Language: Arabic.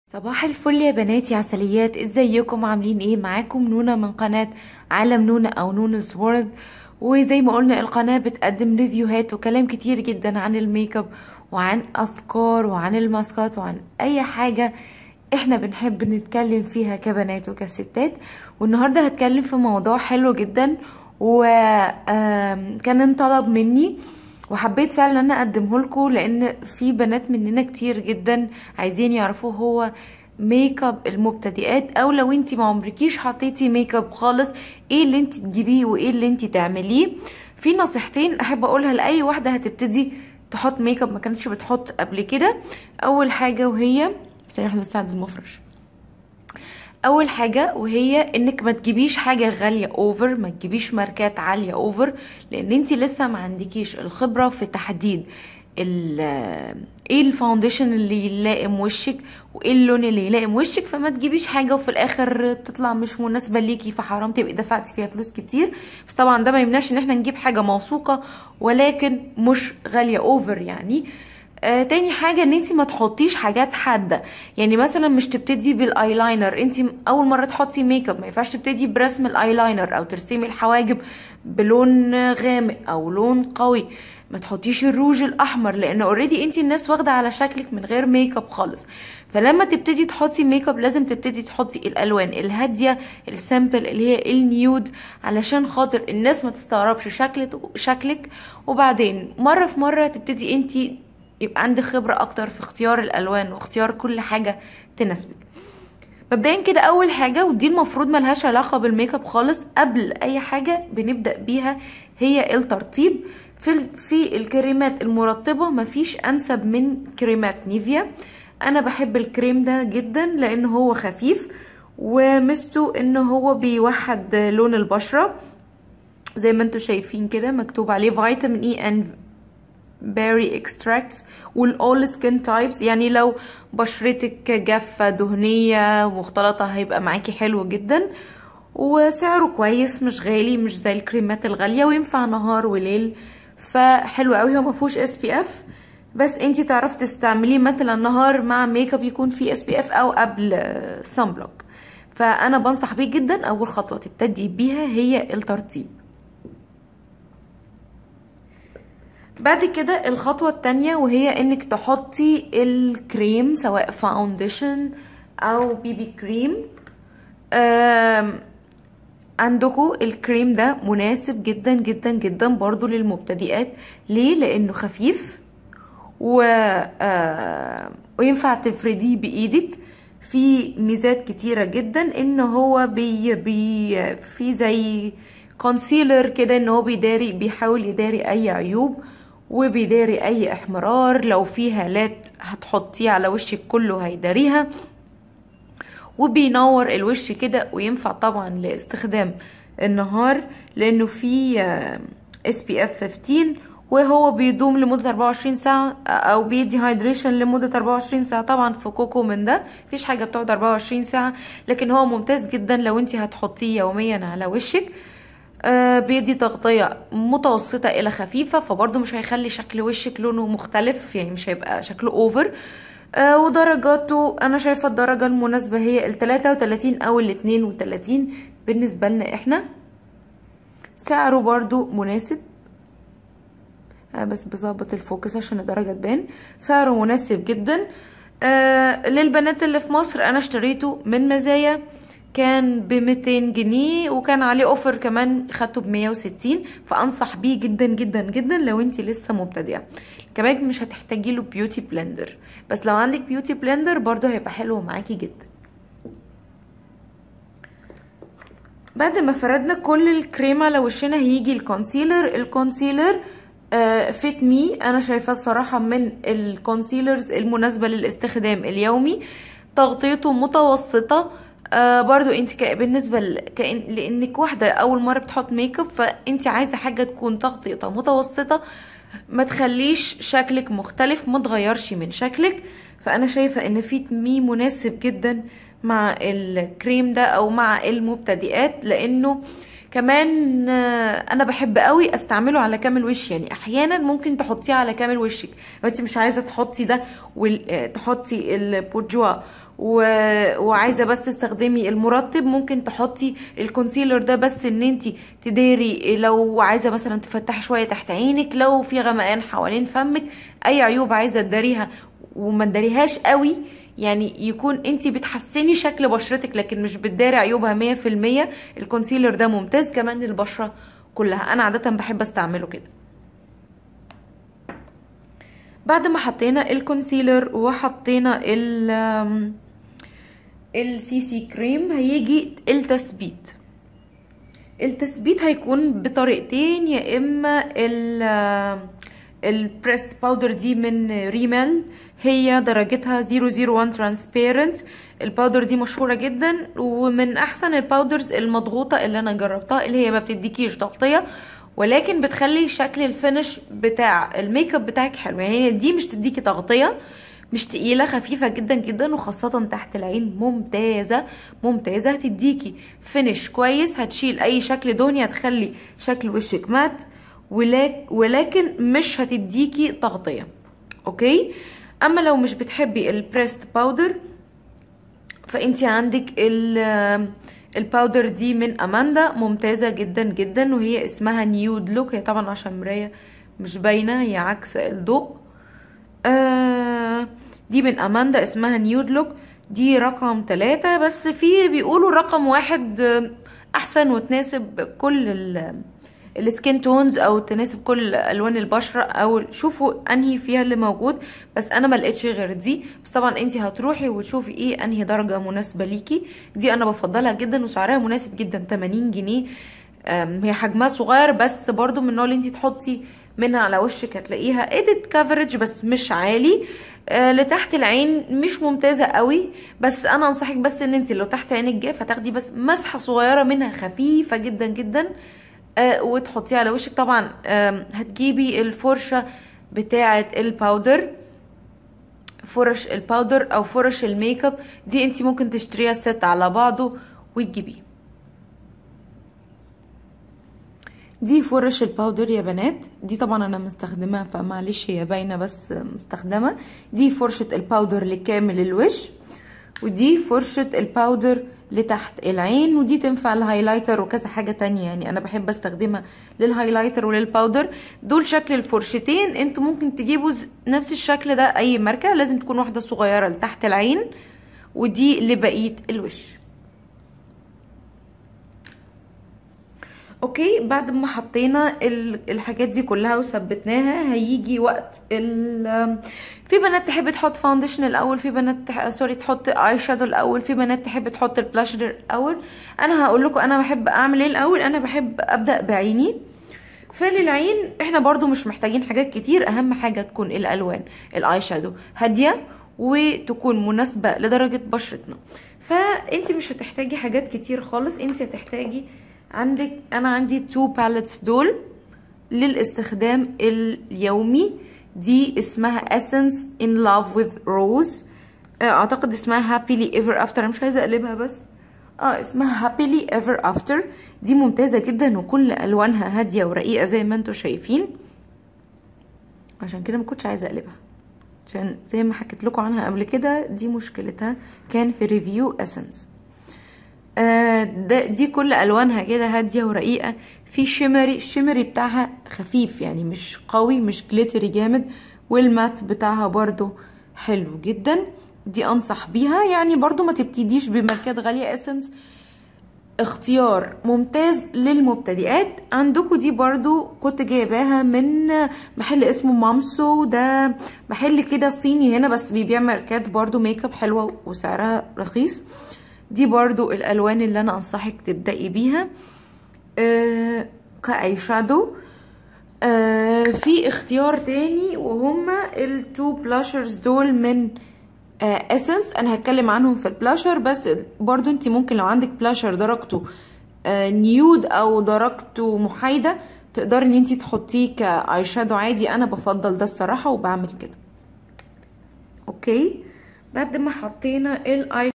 صباح الفل يا بناتي عسليات، ازيكم؟ عاملين ايه؟ معاكم نونا من قناة عالم نونا او نونز وورلد. وزي ما قلنا القناة بتقدم ريفيوهات وكلام كتير جدا عن الميك اب وعن افكار وعن الماسكات وعن اي حاجة احنا بنحب نتكلم فيها كبنات وكستات. والنهاردة هتكلم في موضوع حلو جدا وكان انطلب مني وحبيت فعلا ان انا اقدمه لكم، لان في بنات مننا كتير جدا عايزين يعرفوا هو ميك اب المبتدئات، او لو انتي ما عمركيش حطيتي ميك اب خالص ايه اللي انتي تجيبيه وايه اللي انتي تعمليه. في نصيحتين احب اقولها لاي واحده هتبتدي تحط ميك اب ما كانتش بتحط قبل كده. اول حاجه وهي ثانيه واحده بس عند المفرش. اول حاجه وهي انك ما تجيبيش حاجه غاليه اوفر، ما تجيبيش ماركات عاليه اوفر، لان انتي لسه ما عندكيش الخبره في تحديد ايه الفاونديشن اللي يلائم وشك وايه اللون اللي يلائم وشك. فما تجيبيش حاجه وفي الاخر تطلع مش مناسبه ليكي، فحرام تبقي دفعتي فيها فلوس كتير. بس طبعا ده ما يمنعش ان احنا نجيب حاجه موثوقه ولكن مش غاليه اوفر يعني. تاني حاجة ان انتي ما تحطيش حاجات حادة، يعني مثلا مش تبتدي بالايلاينر. انتي اول مرة تحطي ميك اب ما ينفعش تبتدي برسم الايلاينر او ترسمي الحواجب بلون غامق او لون قوي. ما تحطيش الروج الاحمر لان اوريدي انتي الناس واخدة على شكلك من غير ميك اب خالص. فلما تبتدي تحطي ميك اب لازم تبتدي تحطي الالوان الهادية السامبل اللي هي النيود، علشان خاطر الناس ما تستغربش شكلك. وبعدين مرة في مرة تبتدي انتي يبقى عندك خبرة اكتر في اختيار الالوان واختيار كل حاجة تناسبك. مبدئيا كده اول حاجة، ودي المفروض ملهاش علاقة بالميك اب خالص، قبل اي حاجة بنبدأ بيها هي الترطيب. في الكريمات المرطبة مفيش انسب من كريمات نيفيا. انا بحب الكريم ده جدا لان هو خفيف ومستو ان هو بيوحد لون البشرة زي ما انتوا شايفين كده، مكتوب عليه فيتامين اي اند بيري اكستراكتس والاول سكين تايبس. يعني لو بشرتك جافه دهنيه مختلطه هيبقى معاكي حلو جدا، وسعره كويس مش غالي مش زي الكريمات الغاليه، وينفع نهار وليل. فحلو قوي، هو مفهوش اس بي اف بس انتي تعرفي تستعمليه مثلا نهار مع ميك اب يكون فيه اس بي اف او قبل سان بلوك. فانا بنصح بيه جدا. اول خطوه تبتدي بيها هي الترطيب. بعد كده الخطوة التانية وهي انك تحطي الكريم سواء فاونديشن او بيبي كريم. عندكم الكريم ده مناسب جدا جدا جدا برضو للمبتدئات. ليه؟ لانه خفيف وينفع تفرديه بايدك. في ميزات كتيرة جدا ان هو في زي كونسيلر كده، ان هو بيحاول يداري اي عيوب وبيداري اي احمرار. لو في هالات هتحطيه على وشك كله هيداريها، وبينور الوش كده، وينفع طبعا لاستخدام النهار لانه فيه SPF 15 وهو بيدوم لمدة 24 ساعة او بيدي هايدريشن لمدة 24 ساعة. طبعا في كوكو من ده مفيش حاجة بتقعد 24 ساعة، لكن هو ممتاز جدا لو انت هتحطيه يوميا على وشك. بيدي تغطية متوسطة الى خفيفة، فبرضه مش هيخلي شكل وشك لونه مختلف، يعني مش هيبقى شكله اوفر. ودرجاته انا شايفة الدرجة المناسبة هي ال33 او ال32 بالنسبة لنا احنا. سعره برضه مناسب، بس بظبط الفوكس عشان الدرجة تبان. سعره مناسب جدا. للبنات اللي في مصر انا اشتريته من مزايا كان ب200 جنيه وكان عليه اوفر كمان خدته ب160، فانصح بيه جدا جدا جدا لو انتي لسه مبتدئه. كمان مش هتحتاجي له بيوتي بلندر، بس لو عندك بيوتي بلندر برضو هيبقى حلو معاكي جدا. بعد ما فردنا كل الكريم على وشنا هيجي الكونسيلر فيت مي. انا شايفاه الصراحه من الكونسيلرز المناسبه للاستخدام اليومي. تغطيته متوسطه. برضو انت بالنسبة لانك واحدة اول مرة بتحط ميك اب، فانت عايزة حاجة تكون تغطيتها متوسطة، ما تخليش شكلك مختلف، ما تغيرش من شكلك. فانا شايفة ان فيت مي مناسب جدا مع الكريم ده او مع المبتدئات، لانه كمان انا بحب قوي استعمله على كامل وشي. يعني احيانا ممكن تحطيه على كامل وشك لو انت مش عايزة تحطي ده تحطي البورجوا وعايزه بس تستخدمي المرطب، ممكن تحطي الكونسيلر ده بس ان انتي تداري، لو عايزه مثلا تفتحي شويه تحت عينك، لو في غمقان حوالين فمك، اي عيوب عايزه تداريها وما تداريهاش قوي، يعني يكون انتي بتحسني شكل بشرتك لكن مش بتداري عيوبها 100%. الكونسيلر ده ممتاز كمان للبشره كلها، انا عاده بحب استعمله كده. بعد ما حطينا الكونسيلر وحطينا السي سي كريم، هيجي التثبيت. التثبيت هيكون بطريقتين، يا اما البريست باودر دي من ريمال، هي درجتها 001 ترانسبيرنت. الباودر دي مشهوره جدا ومن احسن الباودرز المضغوطه اللي انا جربتها، اللي هي ما بتديكيش تغطيه ولكن بتخلي شكل الفينش بتاع الميك اب بتاعك حلو. يعني دي مش تديكي تغطيه، مش تقيله، خفيفه جدا جدا، وخاصه تحت العين ممتازه ممتازه. هتديكي فينش كويس، هتشيل اي شكل دهني، هتخلي شكل وشك مات، ولكن مش هتديكي تغطيه. اوكي. اما لو مش بتحبي البريست باودر، فانتي عندك الباودر دي من اماندا، ممتازه جدا جدا، وهي اسمها نيود لوك. هي طبعا عشان مرايه مش باينه، هي عكس الضوء. دي من اماندا اسمها نيود لوك، دي رقم 3، بس في بيقولوا رقم 1 احسن وتناسب كل السكين تونز او تناسب كل الوان البشره، او شوفوا انهي فيها اللي موجود. بس انا ما لقيتش غير دي، بس طبعا انت هتروحي وتشوفي ايه انهي درجه مناسبه ليكي. دي انا بفضلها جدا وسعرها مناسب جدا، 80 جنيه. هي حجمها صغير بس برضو من النوع اللي انت تحطي منها على وشك هتلاقيها ايديت كافرج بس مش عالي. لتحت العين مش ممتازه قوي، بس انا انصحك بس ان انت لو تحت عينك جاف هتاخدي بس مسحه صغيره منها خفيفه جدا جدا وتحطيها على وشك. طبعا هتجيبي الفرشه بتاعه الباودر، فرش الباودر او فرش الميك اب دي انت ممكن تشتريها ست على بعضه وتجيبيه. دي فرش الباودر يا بنات، دي طبعا انا مستخدماها فمعلش هي باينه بس مستخدمه. دي فرشه الباودر لكامل الوش، ودي فرشه الباودر لتحت العين، ودي تنفع الهايلايتر وكذا حاجه تانية. يعني انا بحب استخدمها للهايلايتر وللباودر. دول شكل الفرشتين، انتوا ممكن تجيبوا نفس الشكل ده اي ماركه، لازم تكون واحده صغيره لتحت العين ودي لبقيه الوش. اوكي. بعد ما حطينا الحاجات دي كلها وثبتناها، هيجي وقت في بنات تحب تحط فاونديشن الاول، في بنات تحط اي شادو الاول، في بنات تحب تحط البلاشر الاول. انا هقول لكم انا بحب اعمل ايه الاول. انا بحب ابدا بعيني. فللعين احنا برضو مش محتاجين حاجات كتير، اهم حاجه تكون الالوان الاي شادو هاديه وتكون مناسبه لدرجه بشرتنا. فانت مش هتحتاجي حاجات كتير خالص، انت هتحتاجي انا عندي 2 باليتس دول للاستخدام اليومي. دي اسمها Essence in Love with Rose، اعتقد اسمها Happily Ever After، انا مش عايزه اقلبها بس اسمها Happily Ever After. دي ممتازه جدا وكل الوانها هاديه ورقيقه زي ما انتم شايفين، عشان كده ما كنتش عايزه اقلبها، عشان زي ما حكيت لكم عنها قبل كده دي مشكلتها كان في ريفيو Essence. دي كل الوانها كده هاديه ورقيقه. في الشيمري بتاعها خفيف، يعني مش قوي مش جليتري جامد، والمات بتاعها برضو حلو جدا. دي انصح بيها، يعني برضو ما تبتديش بماركات غاليه. اسنس اختيار ممتاز للمبتدئات. عندكم دي برضو كنت جايباها من محل اسمه مامسو، ده محل كده صيني هنا بس بيبيع ماركات برضو ميك اب حلوه وسعرها رخيص. دي برضو الالوان اللي انا انصحك تبدأي بيها كاي شادو. في اختيار تاني وهما التو بلاشرز دول من اسنس، انا هتكلم عنهم في البلاشر، بس برضو انت ممكن لو عندك بلاشر درجته نيود او درجته محايدة تقدري ان انت تحطيه كاي شادو عادي. انا بفضل ده الصراحة وبعمل كده. اوكي. بعد ما حطينا الاي